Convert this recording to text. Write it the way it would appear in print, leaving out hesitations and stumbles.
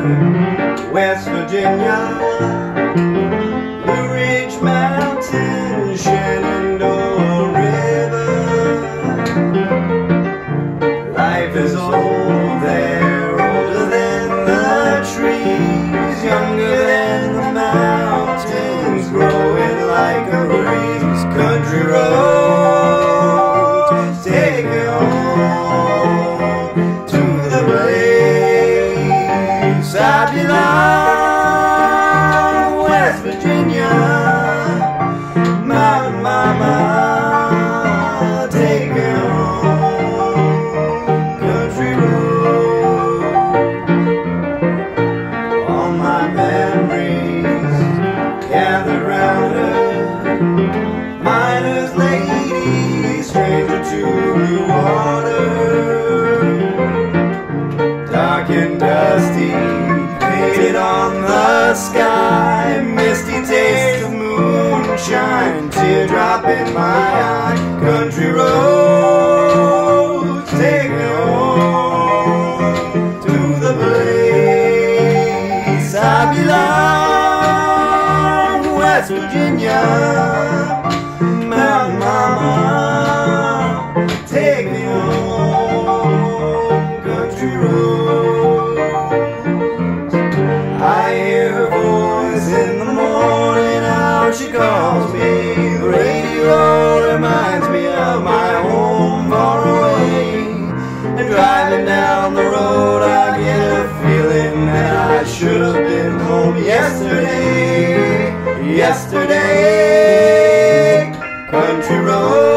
West Virginia, Blue Ridge Mountain, Shenandoah River. Life is old there, older than the trees, younger than the mountains, growing like a breeze. Country roads take me home to the place I belong. West Virginia, Mountain Mama, take me home. Country road, all my memories gather round her. Miner's lady, stranger to blue water, dark and dusty, painted on the sky, misty taste of moonshine, teardrop in my eye. Country roads take me home to the place I belong. West Virginia, Mountain Mama, take me home. Country roads, I hear her voice in the morning hour. She calls me. The radio reminds me of my home far away. And driving down the road, I get a feeling that I should have been home yesterday. Yesterday, country road.